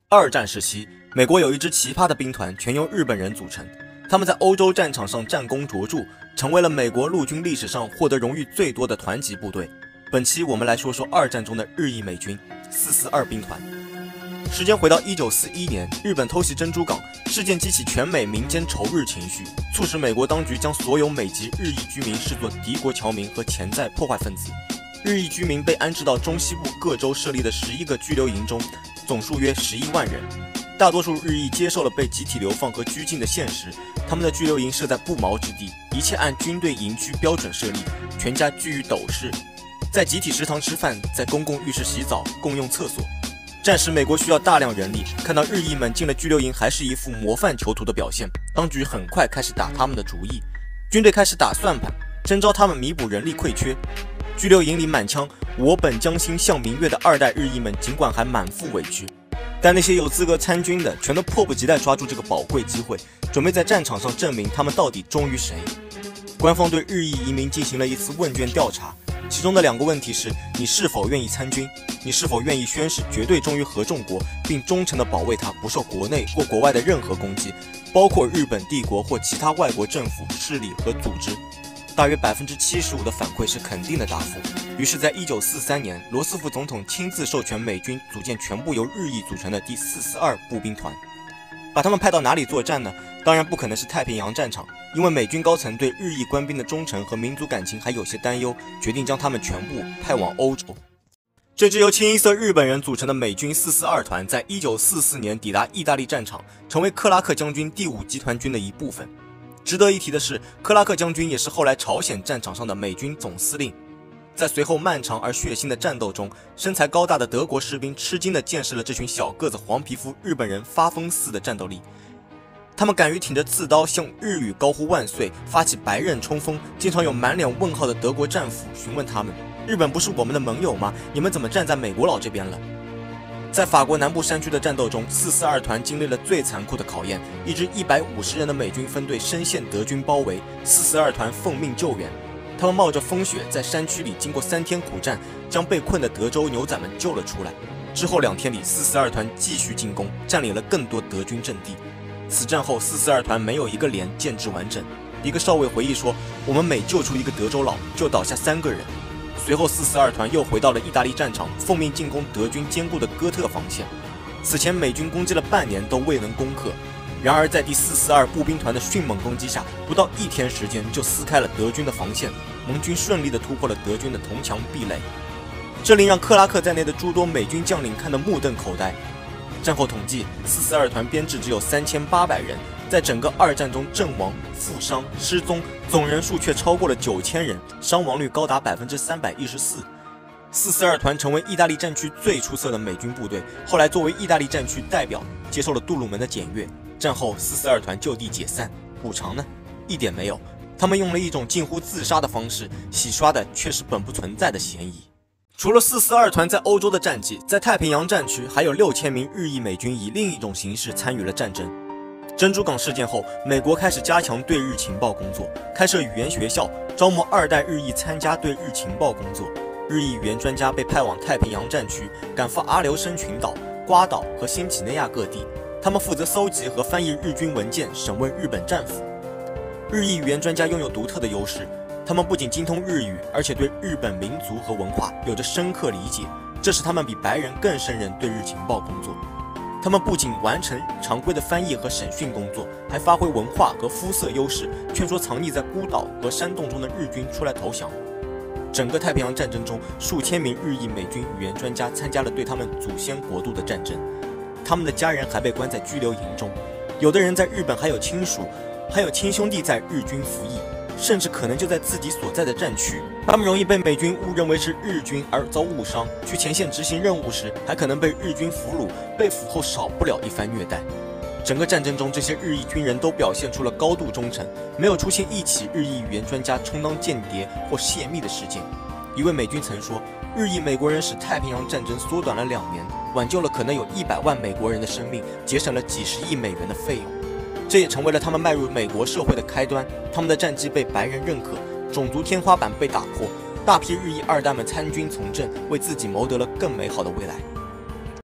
二战时期，美国有一支奇葩的兵团，全由日本人组成。他们在欧洲战场上战功卓著，成为了美国陆军历史上获得荣誉最多的团级部队。本期我们来说说二战中的日裔美军442兵团。时间回到1941年，日本偷袭珍珠港事件激起全美民间仇日情绪，促使美国当局将所有美籍日裔居民视作敌国侨民和潜在破坏分子。日裔居民被安置到中西部各州设立的11个拘留营中，总数约11万人。大多数日裔接受了被集体流放和拘禁的现实，他们的拘留营设在不毛之地，一切按军队营区标准设立，全家居于斗室，在集体食堂吃饭，在公共浴室洗澡，共用厕所。战时美国需要大量人力，看到日裔们进了拘留营还是一副模范囚徒的表现，当局很快开始打他们的主意，军队开始打算盘，征召他们弥补人力匮缺。拘留营里满腔我本将心向明月的二代日裔们尽管还满腹委屈，但那些有资格参军的全都迫不及待抓住这个宝贵机会，准备在战场上证明他们到底忠于谁。官方对日裔移民进行了一次问卷调查，其中的2个问题是：你是否愿意参军？你是否愿意宣誓绝对忠于合众国，并忠诚地保卫它不受国内或国外的任何攻击，包括日本帝国或其他外国政府、势力和组织？大约75%的反馈是肯定的答复。于是，在1943年，罗斯福总统亲自授权美军组建全部由日裔组成的第442步兵团。把他们派到哪里作战呢？当然不可能是太平洋战场，因为美军高层对日裔官兵的忠诚和民族感情还有些担忧，决定将他们全部派往欧洲。这支由清一色日本人组成的美军442团，在1944年抵达意大利战场，成为克拉克将军第5集团军的一部分。值得一提的是，克拉克将军也是后来朝鲜战场上的美军总司令。在随后漫长而血腥的战斗中，身材高大的德国士兵吃惊地见识了这群小个子黄皮肤日本人发疯似的战斗力。他们敢于挺着刺刀向日语高呼万岁，发起白刃冲锋，经常有满脸问号的德国战俘询问他们：日本不是我们的盟友吗？你们怎么站在美国佬这边了？在法国南部山区的战斗中，442团经历了最残酷的考验。一支150人的美军分队深陷德军包围，442团奉命救援。他们冒着风雪在山区里经过3天苦战，将被困的德州牛仔们救了出来。之后2天里，442团继续进攻，占领了更多德军阵地。此战后，442团没有一个连建制完整。一个少尉回忆说：“我们每救出一个德州佬，就倒下3个人。”随后442团又回到了意大利战场，奉命进攻德军坚固的哥特防线。此前美军攻击了半年都未能攻克，然而在第442步兵团的迅猛攻击下，不到1天时间就撕开了德军的防线，盟军顺利地突破了德军的铜墙壁垒。这令让克拉克在内的诸多美军将领看得目瞪口呆。战后统计，442团编制只有3800人，在整个二战中阵亡、负伤、失踪总人数却超过了9000人，伤亡率高达314%。442团成为意大利战区最出色的美军部队，后来作为意大利战区代表，接受了杜鲁门的检阅。战后442团就地解散，补偿呢？一点没有。他们用了一种近乎自杀的方式，洗刷的却是本不存在的嫌疑。除了442团在欧洲的战绩，在太平洋战区还有6000名日裔美军以另一种形式参与了战争。珍珠港事件后，美国开始加强对日情报工作，开设语言学校，招募2代日裔参加对日情报工作。日裔语言专家被派往太平洋战区，赶赴阿留申群岛、瓜岛和新几内亚各地，他们负责搜集和翻译日军文件，审问日本战俘。日裔语言专家拥有独特的优势，他们不仅精通日语，而且对日本民族和文化有着深刻理解，这使他们比白人更胜任对日情报工作。他们不仅完成常规的翻译和审讯工作，还发挥文化和肤色优势，劝说藏匿在孤岛和山洞中的日军出来投降。整个太平洋战争中，数千名日裔美军语言专家参加了对他们祖先国度的战争，他们的家人还被关在拘留营中，有的人在日本还有亲属，还有亲兄弟在日军服役，甚至可能就在自己所在的战区。他们容易被美军误认为是日军而遭误伤，去前线执行任务时还可能被日军俘虏，被俘后少不了一番虐待。整个战争中，这些日裔军人都表现出了高度忠诚，没有出现一起日裔语言专家充当间谍或泄密的事件。一位美军曾说，日裔美国人使太平洋战争缩短了2年，挽救了可能有100万美国人的生命，节省了几十亿美元的费用。这也成为了他们迈入美国社会的开端。他们的战绩被白人认可，种族天花板被打破，大批日裔2代们参军从政，为自己谋得了更美好的未来。